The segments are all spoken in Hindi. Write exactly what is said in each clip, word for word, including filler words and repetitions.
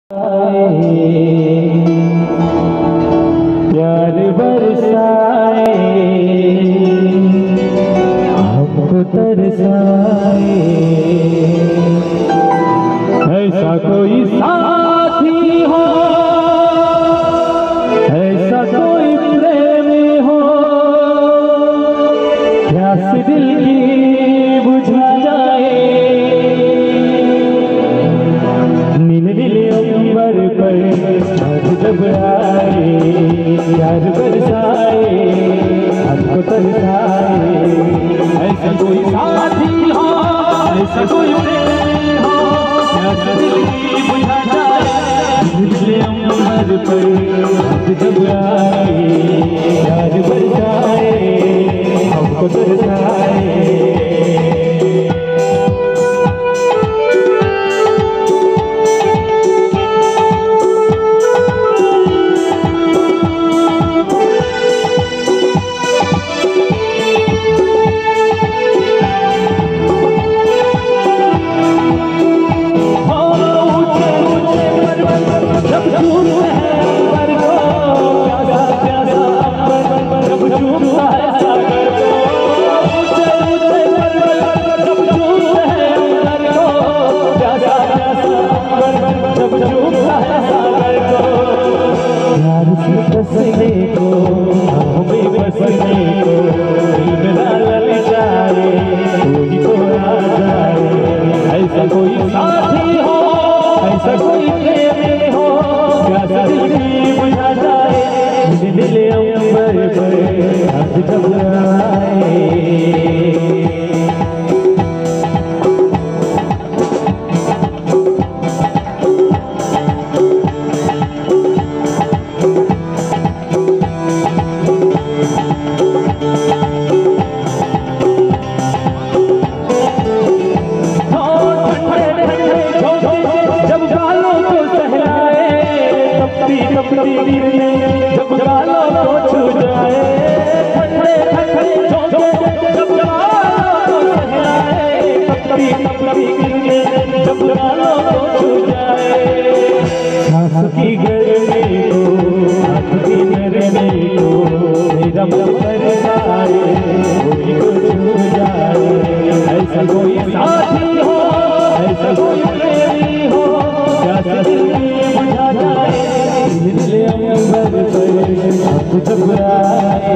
प्यार बरसाए हमको तरसाए, ऐसा कोई साथी हो, ऐसा कोई प्रेमी हो, प्यास दिल की बुझा जाए। नीले नीले अंबर पर जब आए, प्यार बरसाए हमको तरसाए, ऐसा कोई साथी हो, ऐसा कोई प्रेमी हो, प्यास दिल की बुझा जाए। नीले अंबर पर जब आए, प्यार बरसाए हमको तरसाए। बसने को हमें बसने को मिला ललचाए, कोई तो आ जाए। ऐसा कोई साथी हो, ऐसा कोई प्रेमी हो, प्यास दिल की बुझा जाए। नीले अंबर पर जब आए, जब गालों को छू जाए, ठंडे ठंडे झोंके जब गालों को सहलाए, टपटी टपटी गिरने जब गालों को छू जाए। सांस की गर्मी को, हाथ की नरमी को, मेरा मन बरसाए, कोई को छू जाए। ऐसा कोई साथी हो, ऐसा कोई प्रेमी हो, प्यास दिल की बुझा जाए। नीले अंबर पर जब आए,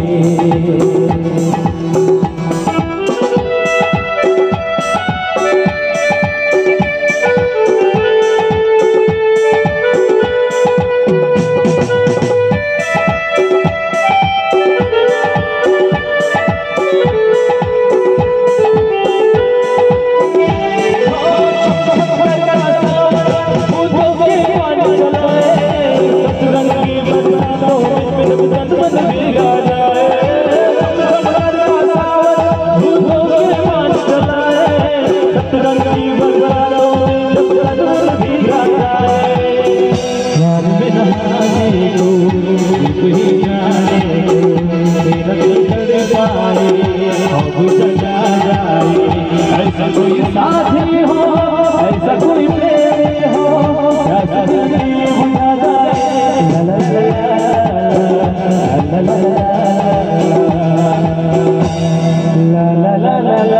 ऐसा कोई साथी हो, ऐसा कोई प्रेमी हो, ऐसा दिल की बुझा जाए। ला ला ला ला ला ला ला ला।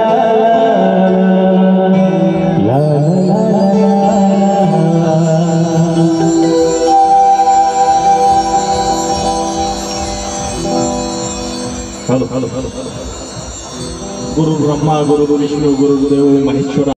Hello hello hello. गुरु ब्रह्मा गुरु विष्णु गुरुदेव महेश्वर।